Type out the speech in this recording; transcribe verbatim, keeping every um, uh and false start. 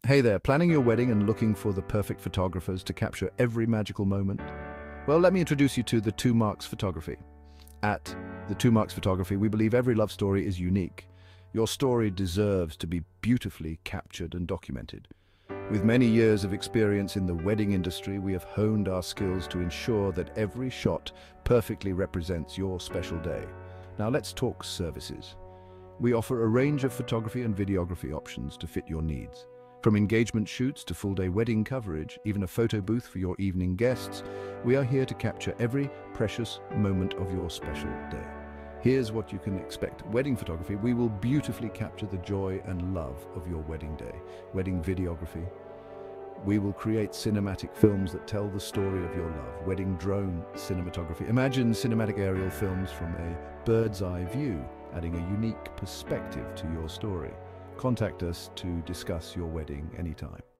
Hey there, planning your wedding and looking for the perfect photographers to capture every magical moment? Well, let me introduce you to the Two Marks Photography. At the Two Marks Photography, we believe every love story is unique. Your story deserves to be beautifully captured and documented. With many years of experience in the wedding industry, we have honed our skills to ensure that every shot perfectly represents your special day. Now let's talk services. We offer a range of photography and videography options to fit your needs. From engagement shoots to full-day wedding coverage, even a photo booth for your evening guests, we are here to capture every precious moment of your special day. Here's what you can expect. Wedding photography, we will beautifully capture the joy and love of your wedding day. Wedding videography, we will create cinematic films that tell the story of your love. Wedding drone cinematography, imagine cinematic aerial films from a bird's eye view, adding a unique perspective to your story. Contact us to discuss your wedding anytime.